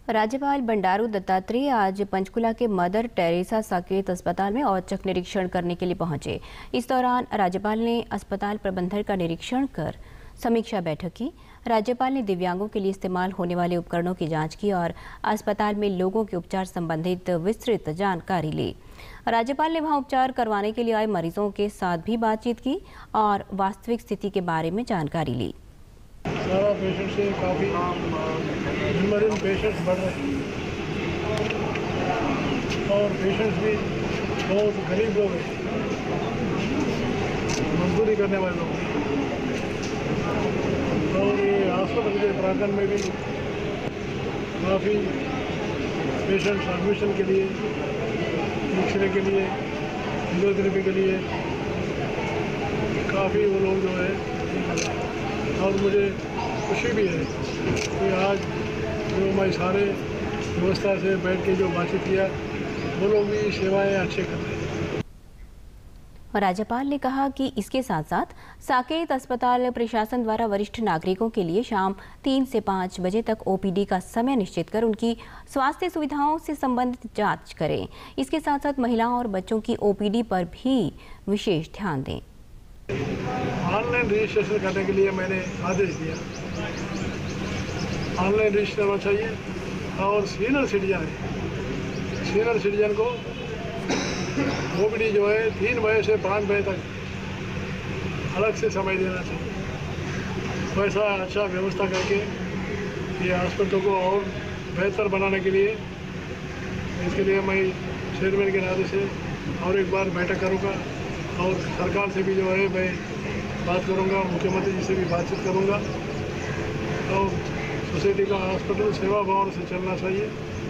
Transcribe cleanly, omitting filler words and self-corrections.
राज्यपाल बंडारू दत्तात्रेय आज पंचकुला के मदर टेरेसा साकेत अस्पताल में औचक निरीक्षण करने के लिए पहुंचे। इस दौरान राज्यपाल ने अस्पताल प्रबंधन का निरीक्षण कर समीक्षा बैठक की। राज्यपाल ने दिव्यांगों के लिए इस्तेमाल होने वाले उपकरणों की जांच की और अस्पताल में लोगों के उपचार संबंधित विस्तृत जानकारी ली। राज्यपाल ने वहां उपचार करवाने के लिए आए मरीजों के साथ भी बातचीत की और वास्तविक स्थिति के बारे में जानकारी ली। सारा पेशेंट से काफ़ी दिन ब दिन पेशेंट्स बढ़ रहे हैं और पेशेंट्स भी बहुत गरीब लोग हैं, मजदूरी करने वाले लोग हैं। और ये अस्पताल के प्रांगण में भी काफ़ी पेशेंट्स एडमिशन के लिए, एक्सरे के लिए, फिजियोथेरेपी के लिए काफ़ी वो लोग जो है। और मुझे खुशी भी है कि आज जो मैं सारे व्यवस्था से बैठ के जो बातचीत किया, वो लोग भी सेवाएं अच्छे कर रहे हैं। राज्यपाल ने कहा कि इसके साथ साथ साकेत अस्पताल प्रशासन द्वारा वरिष्ठ नागरिकों के लिए शाम 3 से 5 बजे तक ओपीडी का समय निश्चित कर उनकी स्वास्थ्य सुविधाओं से संबंधित जांच करें। इसके साथ साथ महिलाओं और बच्चों की ओपीडी पर भी विशेष ध्यान दें। ऑनलाइन रजिस्ट्रेशन करने के लिए मैंने आदेश दिया, ऑनलाइन रजिस्टर होना चाहिए। और सीनियर सिटीजन को ओपीडी जो है 3 बजे से 5 बजे तक अलग से समय देना चाहिए। वैसा अच्छा व्यवस्था करके ये हॉस्पिटल को और बेहतर बनाने के लिए, इसके लिए मैं चेयरमैन के नाते से और एक बार बैठक करूँगा और सरकार से भी जो है मैं बात करूँगा, मुख्यमंत्री जी से भी बातचीत करूँगा। और सोसाइटी का हॉस्पिटल सेवा भाव से चलना चाहिए।